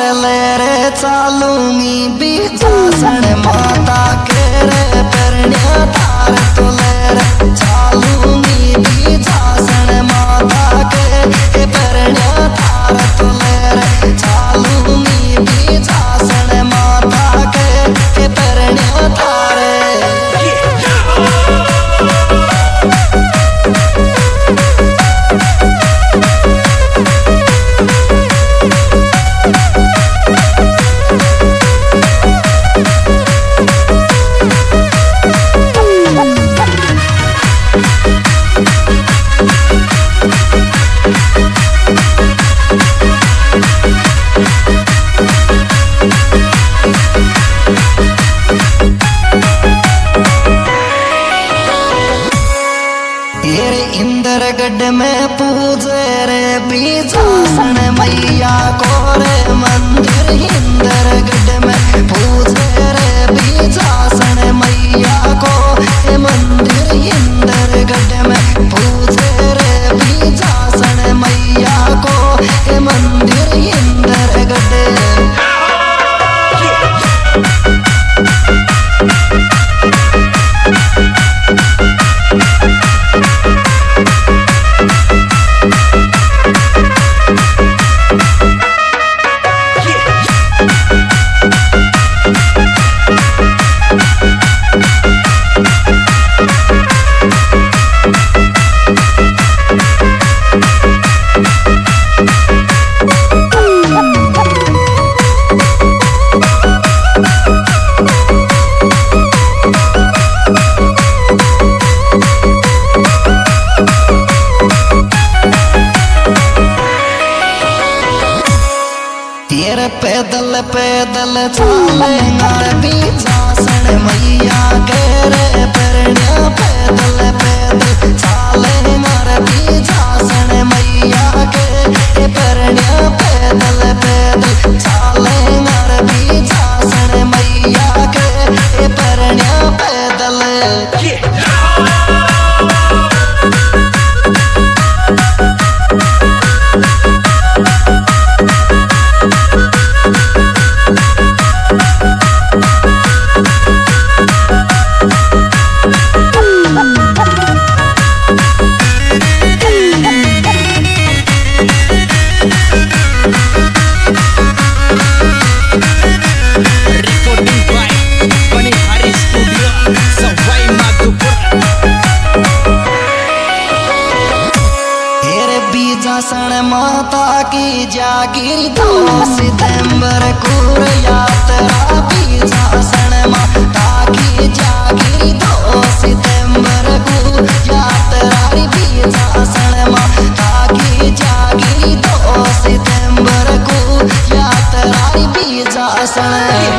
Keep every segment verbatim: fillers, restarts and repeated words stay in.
ले रे चालूंगी बीजासन माता के रे परण्या तार तो ले रे चालूंगी बीजासन माता के परण्या तार तो ले रे चालूंगी बीजासन माता के परण्या तारे इंद्रगढ़ में पूजे रे बीजासन मैया को रे मंदिर इंद्रगढ़ में पूजे रे बीजासन मैया को मंदिर इंद्रगढ़ में पूजे रे बीजासन मैया को मंदिर इंद्रगढ़ पैदल पैदल चालेगा बीजासन मैया के रे परण्या पैदल पैदल चालेगा बीजासन मैया के परण्या पैदल पैदल चालेगा बीजासन मैया के परण्या पैदल बीजासन माता की जागीर दो सितंबर को यात्रा बीजासन माता की जागीर दो सितंबर को यात्रा बीजासन माता की जागीर दो सितंबर को यात्रा बीजासन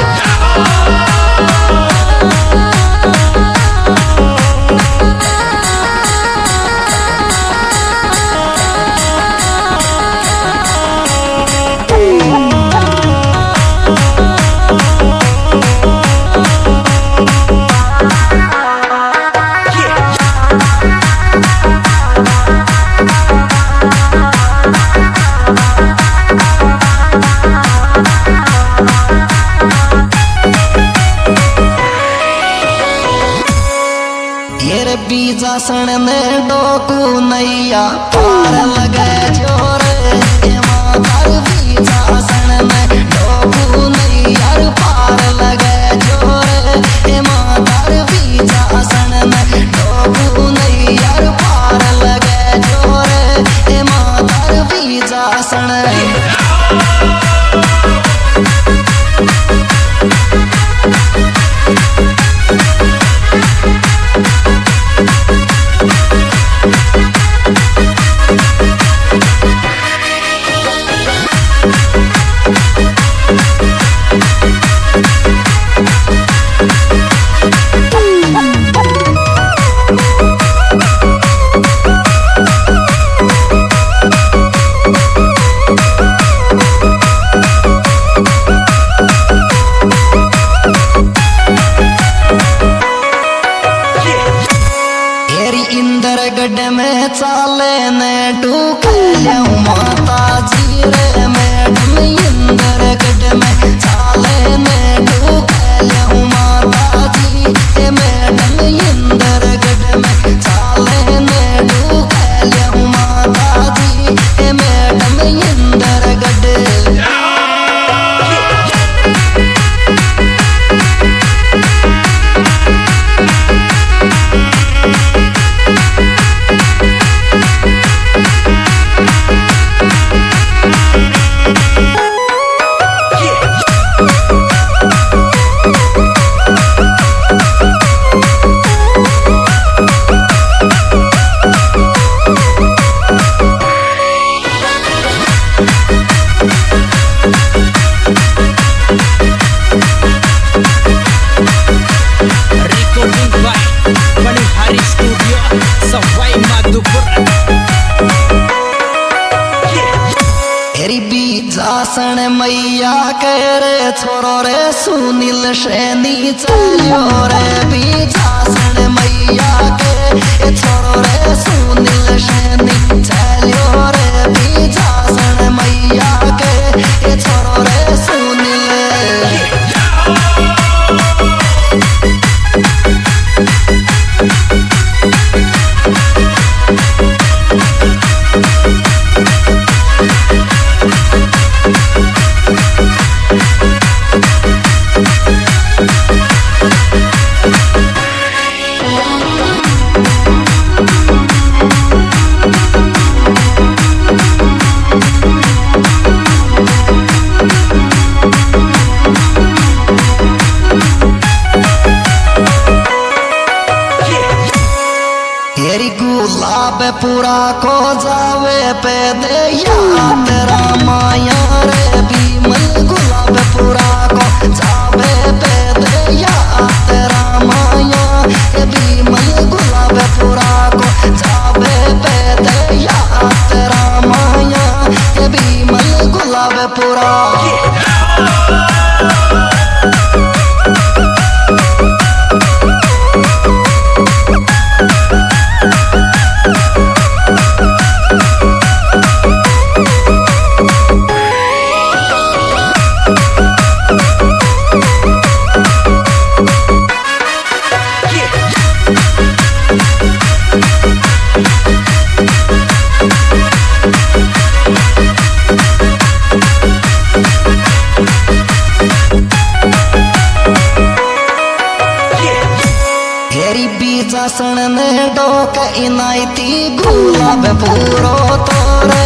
बीजासन ने डोकू नैया पार लगे जोरे मातार बीजासन ने डोकू नैया पार लगे जोरे मातार बीजासन ने डोकू नैया पार लगे जोरे मातार बीजासन मैया के रे छोरो रे सुनील सैनी चलियो रे बीजासन मैया के छोरो रे सुनील सैनी चलियो रे बीजासन मैया के छोरो रे सुनील। गुलाब पूरा को जावे पे दे तेरा माया रे बीमल गुलाब पूरा को जावे पे दे तेरा माया रे बीमल गुलाब पूरा को जावे पे दे तेरा माया रे बीमल गुलाब पूरा। बीजासन ने डोक इनायती गुलाब पूरो तोर